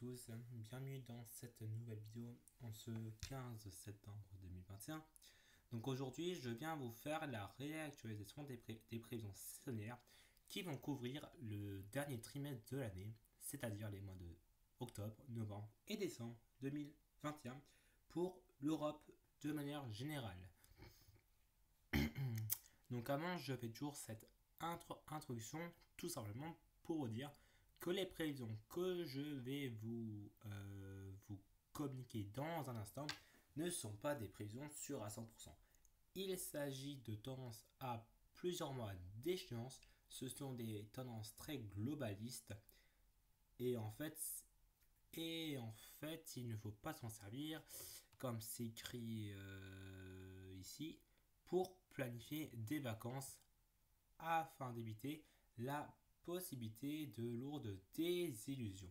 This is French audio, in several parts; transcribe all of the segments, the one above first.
tous, bienvenue dans cette nouvelle vidéo en ce 15 septembre 2021. Donc aujourd'hui, je viens vous faire la réactualisation des prévisions saisonnières qui vont couvrir le dernier trimestre de l'année, c'est-à-dire les mois de octobre, novembre et décembre 2021 pour l'Europe de manière générale. Donc avant, je fais toujours cette introduction tout simplement pour vous dire que les prévisions que je vais vous communiquer dans un instant ne sont pas des prévisions sûres à 100%. Il s'agit de tendances à plusieurs mois d'échéance. Ce sont des tendances très globalistes. Et en fait, il ne faut pas s'en servir, comme c'est écrit ici, pour planifier des vacances afin d'éviter la possibilité de lourdes désillusions.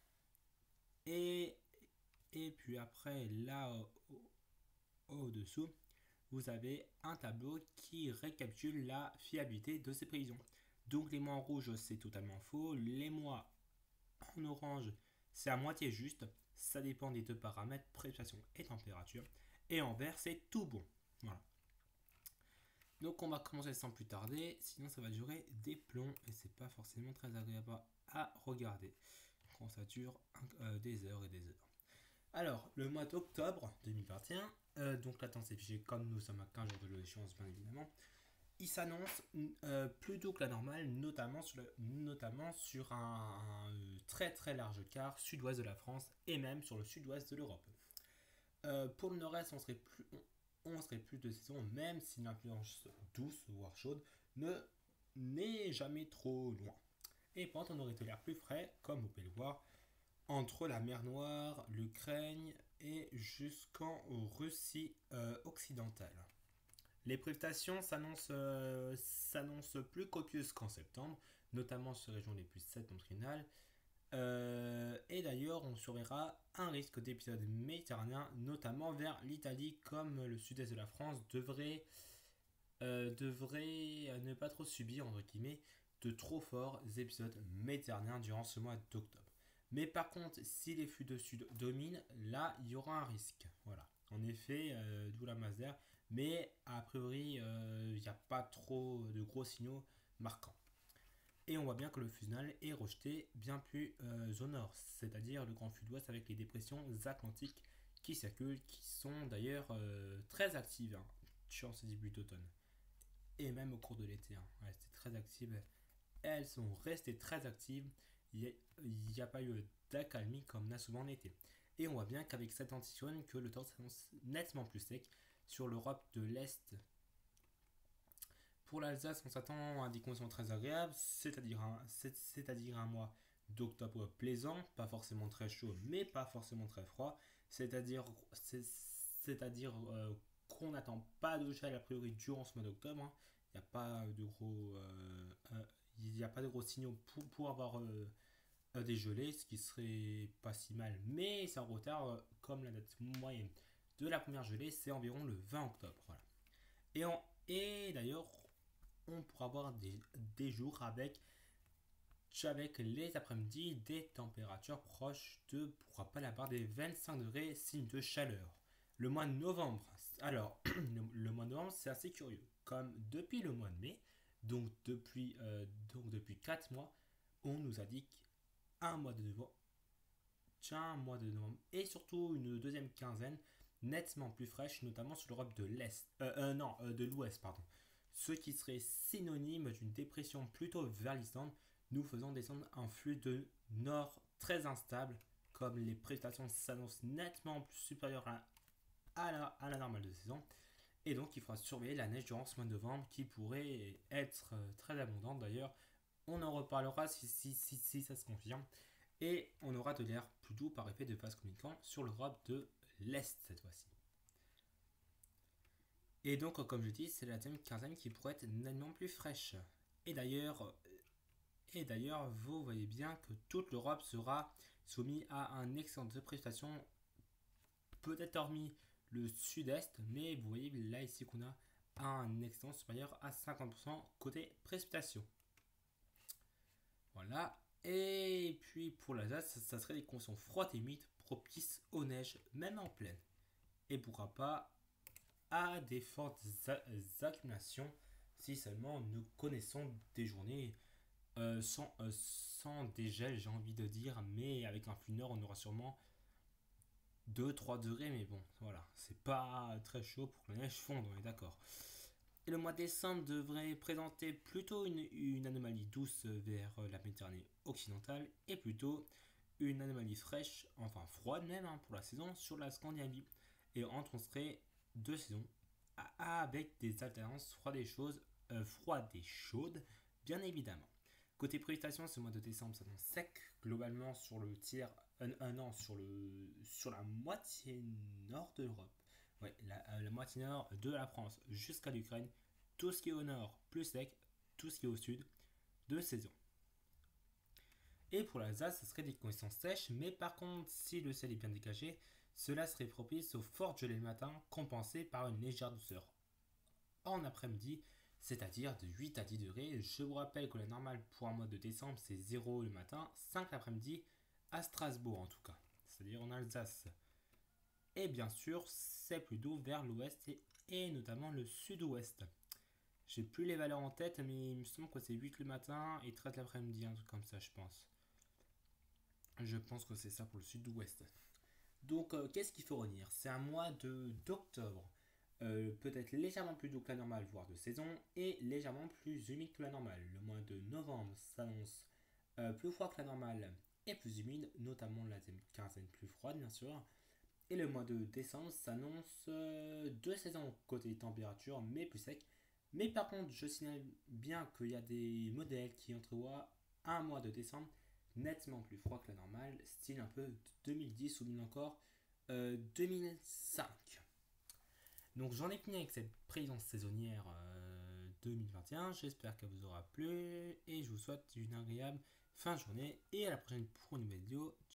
Et puis après, là au-dessous, vous avez un tableau qui récapitule la fiabilité de ces prévisions. Donc les mois en rouge, c'est totalement faux. Les mois en orange, c'est à moitié juste. Ça dépend des deux paramètres, précipitation et température. Et en vert, c'est tout bon. Voilà. Donc on va commencer sans plus tarder, sinon ça va durer des plombs et c'est pas forcément très agréable à regarder quand ça dure des heures et des heures. Alors, le mois d'octobre 2021, donc la tendance est figée comme nous sommes à 15 jours de l'échéance bien évidemment, il s'annonce plus doux que la normale, notamment sur un très très large quart sud-ouest de la France et même sur le sud-ouest de l'Europe. Pour le nord-est, on serait plus de saison, même si l'influence douce, voire chaude, n'est jamais trop loin. Et pourtant, on aurait l'air plus frais, comme vous pouvez le voir, entre la mer Noire, l'Ukraine et jusqu'en Russie occidentale. Les précipitations s'annoncent plus copieuses qu'en septembre, notamment sur les régions les plus septentrionales. Et d'ailleurs, on surveillera un risque d'épisode méditerranéen, notamment vers l'Italie, comme le sud-est de la France devrait ne pas trop subir, entre guillemets, de trop forts épisodes méditerranéens durant ce mois d'octobre. Mais par contre, si les flux de sud dominent, là, il y aura un risque. Voilà. En effet, d'où la masse d'air. Mais a priori, il n'y a pas trop de gros signaux marquants. Et on voit bien que le fusionnel est rejeté bien plus au nord, c'est-à-dire le grand sud-ouest avec les dépressions atlantiques qui circulent, qui sont d'ailleurs très actives sur ce début d'automne. Et même au cours de l'été. Ouais, c'est très active. Elles sont restées très actives. Il n'y a pas eu d'accalmie comme on a souvent en été. Et on voit bien qu'avec cet anticyclone, que le temps s'annonce nettement plus sec sur l'Europe de l'Est. Pour l'Alsace, on s'attend à des conditions très agréables, c'est-à-dire un mois d'octobre plaisant, pas forcément très chaud, mais pas forcément très froid. C'est-à-dire qu'on n'attend pas de gel a priori durant ce mois d'octobre. Il n'y a pas de gros signaux pour avoir des gelées, ce qui serait pas si mal, mais c'est en retard, comme la date moyenne de la première gelée, c'est environ le 20 octobre. Voilà. Et d'ailleurs, on pourra avoir des jours avec les après-midi des températures proches de, pourquoi pas, la barre des 25 degrés, signe de chaleur. Le mois de novembre, alors, le mois de novembre, c'est assez curieux. Comme depuis le mois de mai, donc depuis 4 mois, on nous indique un mois de novembre et surtout une deuxième quinzaine nettement plus fraîche, notamment sur l'Europe de l'Est, de l'Ouest, pardon. Ce qui serait synonyme d'une dépression plutôt vers l'Islande, nous faisant descendre un flux de nord très instable, comme les précipitations s'annoncent nettement plus supérieures à la normale de saison. Et donc il faudra surveiller la neige durant ce mois de novembre qui pourrait être très abondante d'ailleurs. On en reparlera si ça se confirme. Et on aura de l'air plus doux par effet de vase communicant sur l'Europe de l'Est cette fois-ci. Et donc, comme je dis, c'est la deuxième quinzaine qui pourrait être nettement plus fraîche. Et d'ailleurs, vous voyez bien que toute l'Europe sera soumise à un excellent de précipitation, peut-être hormis le sud-est, mais vous voyez là ici qu'on a un excellent supérieur à 50% côté précipitation. Voilà. Et puis pour l'Alsace, ça serait des conditions froides et humides propices aux neiges, même en plaine. Et pourquoi pas à des fortes accumulations si seulement nous connaissons des journées sans dégel, j'ai envie de dire, mais avec un flux nord, on aura sûrement 2-3 degrés, mais bon, voilà, c'est pas très chaud pour que la neige fonde, on est d'accord. Et le mois de décembre devrait présenter plutôt une anomalie douce vers la Méditerranée occidentale et plutôt une anomalie fraîche, enfin froide même hein, pour la saison sur la Scandinavie. Et entre on serait deux saisons avec des alternances froides et chaudes, bien évidemment. Côté précipitation, ce mois de décembre s'annonce sec globalement sur le tiers, non, sur la moitié nord de l'Europe. Ouais, la moitié nord de la France jusqu'à l'Ukraine. Tout ce qui est au nord, plus sec. Tout ce qui est au sud, de saison. Et pour l'Alsace, ce serait des conditions sèches, mais par contre, si le ciel est bien dégagé, cela serait propice aux fortes gelées le matin, compensées par une légère douceur en après-midi, c'est-à-dire de 8 à 10 degrés. Je vous rappelle que la normale pour un mois de décembre, c'est 0 le matin, 5 l'après-midi, à Strasbourg en tout cas, c'est-à-dire en Alsace. Et bien sûr, c'est plus doux vers l'ouest et notamment le sud-ouest. J'ai plus les valeurs en tête, mais il me semble que c'est 8 le matin et 13 l'après-midi, un truc comme ça, je pense. Je pense que c'est ça pour le sud-ouest. Donc, qu'est-ce qu'il faut retenir? C'est un mois d'octobre, peut-être légèrement plus doux que la normale, voire de saison, et légèrement plus humide que la normale. Le mois de novembre s'annonce plus froid que la normale et plus humide, notamment la quinzaine plus froide, bien sûr. Et le mois de décembre s'annonce deux saisons côté température, mais plus sec. Mais par contre, je signale bien qu'il y a des modèles qui entrevoient un mois de décembre nettement plus froid que la normale, style un peu 2010 ou même encore 2005. Donc j'en ai fini avec cette présidence saisonnière 2021. J'espère qu'elle vous aura plu et je vous souhaite une agréable fin de journée et à la prochaine pour une nouvelle vidéo.